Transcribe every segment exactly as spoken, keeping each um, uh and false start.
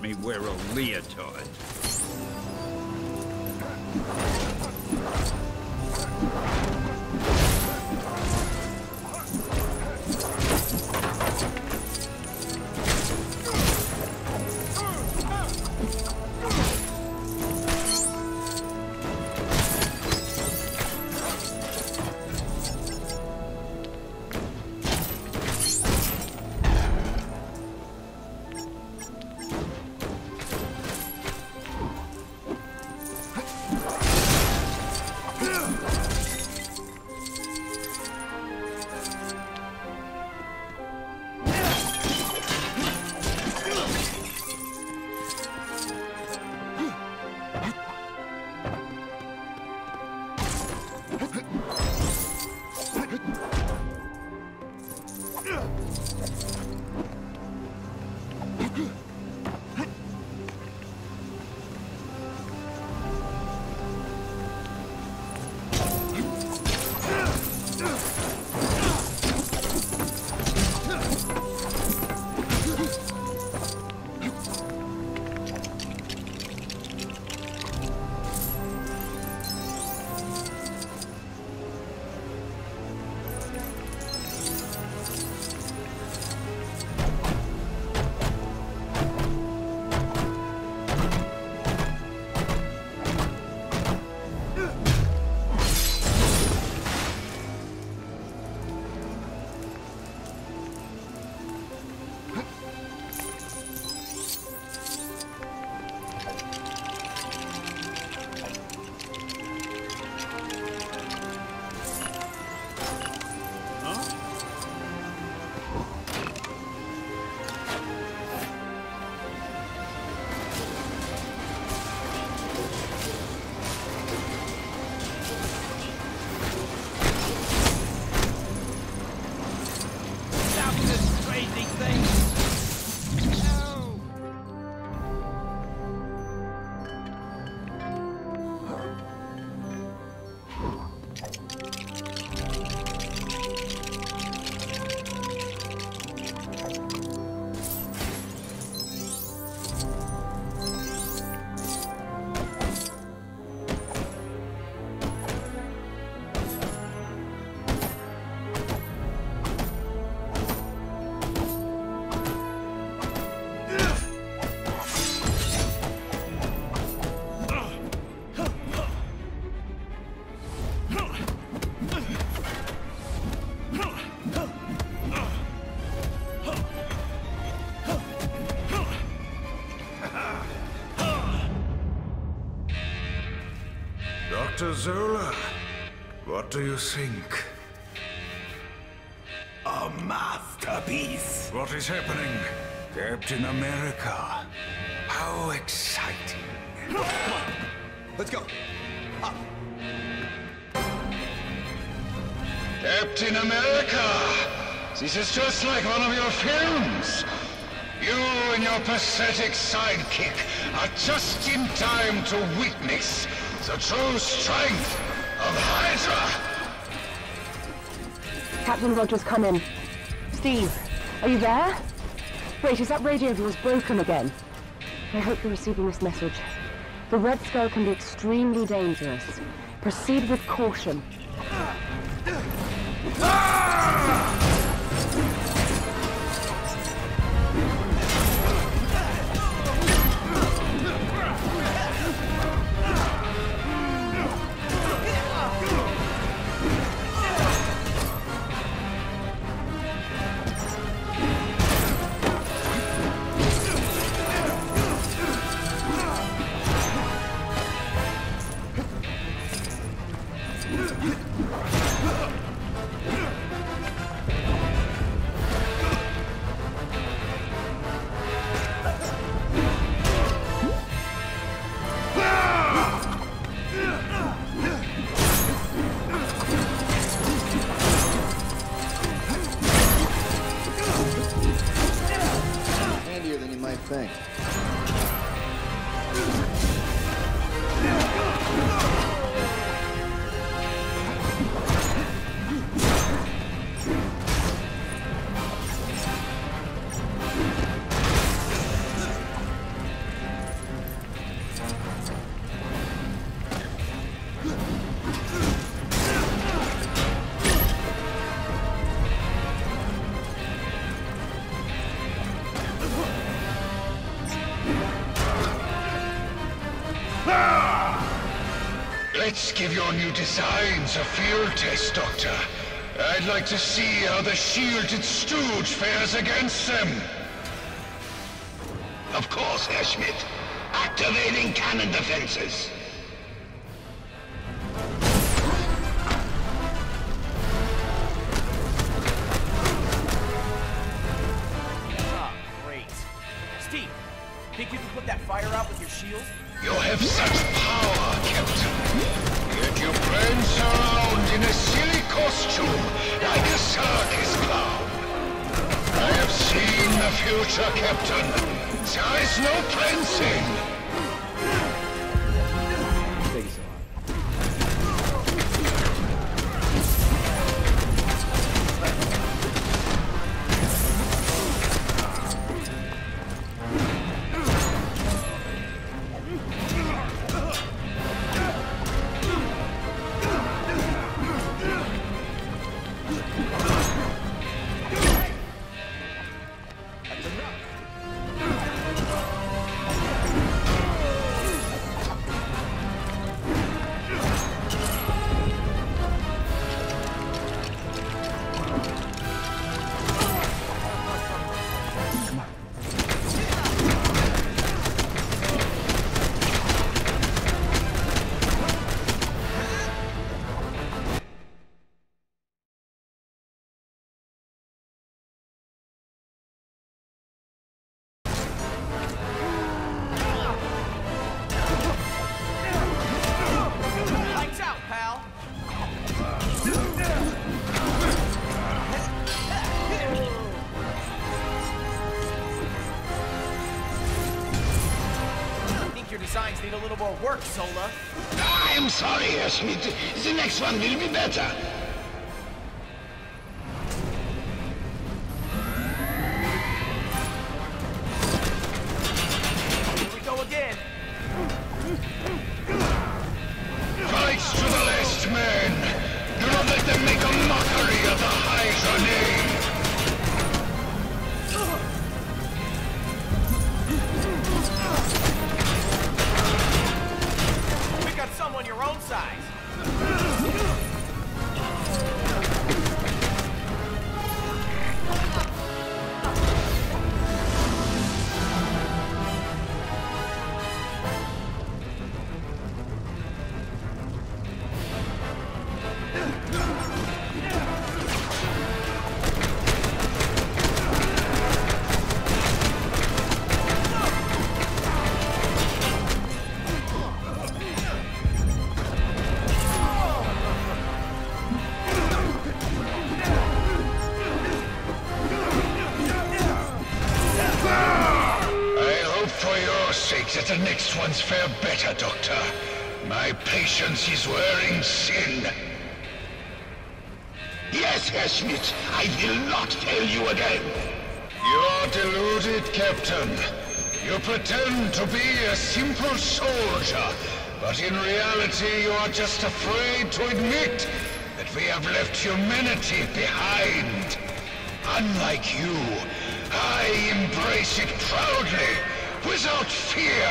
me wear a leotard. Doctor Zola, what do you think? A masterpiece. What is happening? Captain America. How exciting. Come on, let's go. Up. Captain America! This is just like one of your films. You and your pathetic sidekick are just in time to witness the true strength of Hydra! Captain Rogers, come in. Steve, are you there? Wait, is that radio of yours broken again? I hope you're receiving this message. The Red Skull can be extremely dangerous. Proceed with caution. Let's give your new designs a field test, Doctor. I'd like to see how the shielded stooge fares against them. Of course, Herr Schmidt. Activating cannon defenses. Ah, great. Steve, think you can put that fire out with your shield? You have such power, Captain. Yet you prance around in a silly costume like a circus clown. I have seen the future, Captain. There is no prancing. Thank you so much. Designs need a little more work, Sola. I'm sorry, Herr Schmidt. The next one will be better. Here we go again. Fights to the last man. Do not let them make a mockery of the Hydra name. Someone your own size. That the next ones fare better, Doctor. My patience is wearing thin. Yes, Herr Schmidt, I will not fail you again. You are deluded, Captain. You pretend to be a simple soldier, but in reality you are just afraid to admit that we have left humanity behind. Unlike you, I embrace it proudly. Without fear!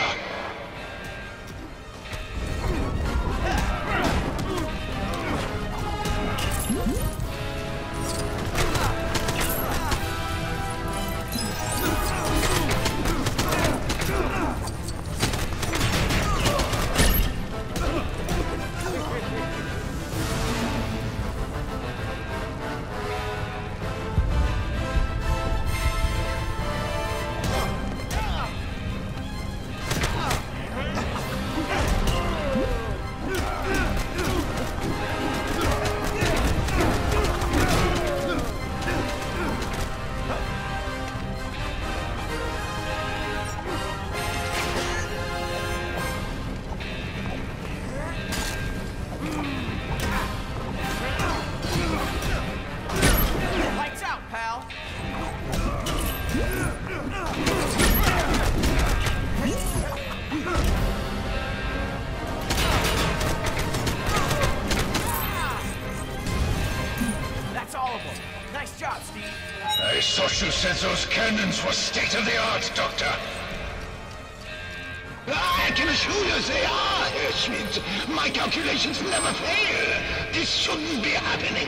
thought you said those cannons were state-of-the-art, Doctor. I can assure you they are, Herr Schmidt. My calculations never fail. This shouldn't be happening.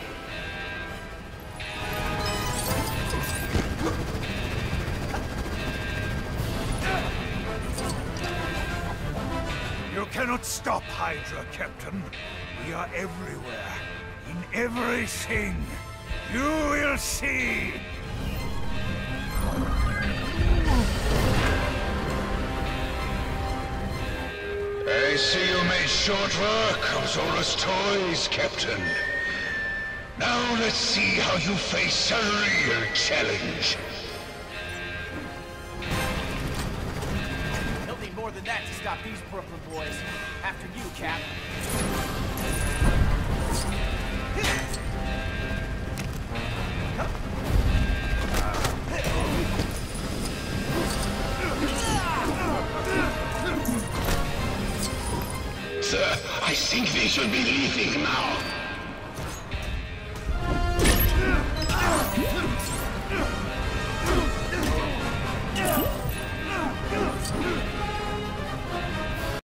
You cannot stop Hydra, Captain. We are everywhere. In everything. You will see. I see you made short work of Zola's toys, Captain. Now let's see how you face a real challenge. He'll need more than that to stop these Brooklyn boys. After you, Cap. Sir, I think we should be leaving now.